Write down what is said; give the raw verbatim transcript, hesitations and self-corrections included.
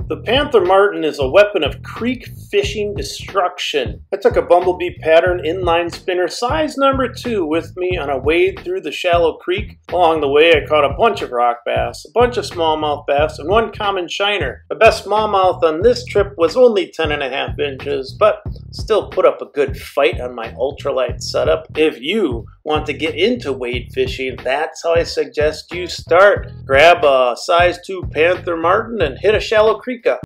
The Panther Martin is a weapon of creek fishing destruction. I took a Bumble Bee Pattern inline spinner size number two with me on a wade through the shallow creek. Along the way I caught a bunch of rock bass, a bunch of smallmouth bass, and one common shiner. The best smallmouth on this trip was only ten and a half inches, but still put up a good fight on my ultralight setup. If you want to get into wade fishing, that's how I suggest you start. Grab a size two Panther Martin and hit a shallow creek up.